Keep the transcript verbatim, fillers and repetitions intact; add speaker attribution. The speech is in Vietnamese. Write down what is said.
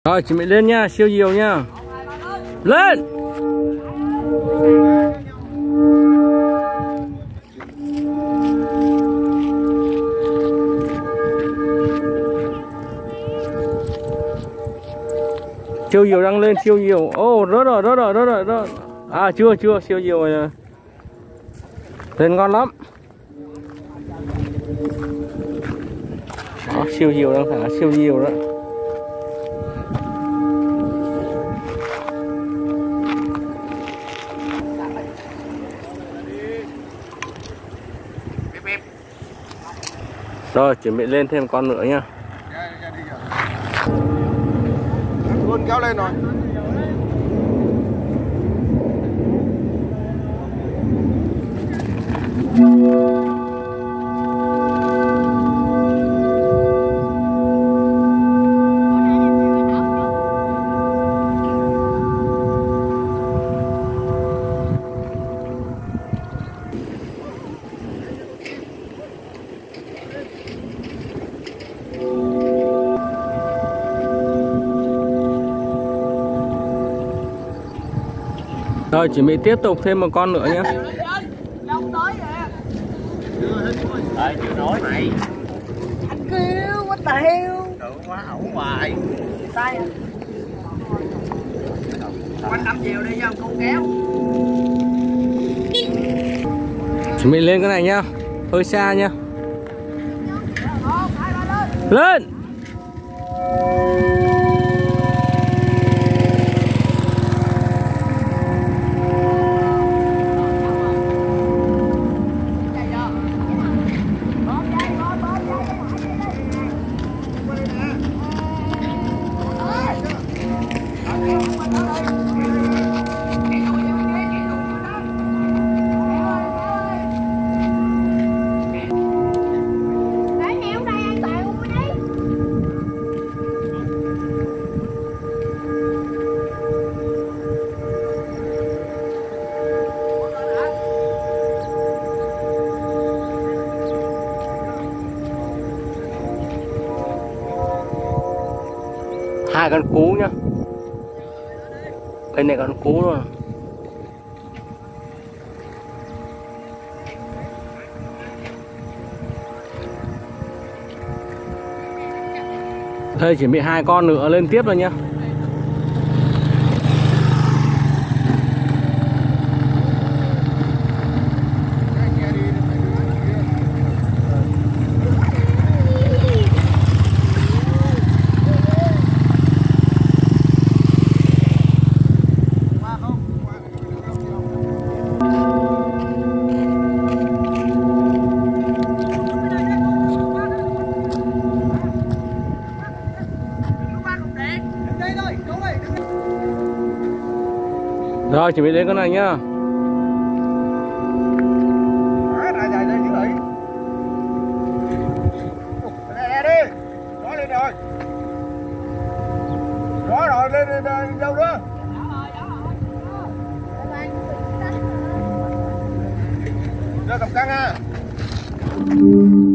Speaker 1: Rồi chuẩn bị lên nha, siêu diều nha. Lên. Siêu diều đang lên, siêu diều. Ô oh, rớt rồi, rớt rồi, rớt rồi, rớt. À chưa, chưa, siêu diều rồi. Lên ngon lắm. Đó, siêu diều đang thả siêu diều đó. Rồi chuẩn bị lên thêm con nữa nha.
Speaker 2: Luôn kéo lên rồi.
Speaker 1: Rồi chuẩn bị tiếp tục thêm một con nữa nhé.
Speaker 3: Ờ, chưa nói mày.
Speaker 4: Anh kêu quá tiêu.
Speaker 3: Tự quá ẩu hoài.
Speaker 4: Tay. Quanh năm chiều đi cho con kéo.
Speaker 1: Chuẩn bị lên cái này nhá. Hơi xa nhá. Lên. Hai con cú nhá. Bên này con cú luôn. Thôi chuẩn bị hai con nữa lên tiếp rồi nhá. Rồi chuẩn bị lên con này nhá.
Speaker 2: Đây đây đây đây. Đây đi. Đó lên rồi. Đó rồi lên lên đâu đó. Ra cầm căng ha.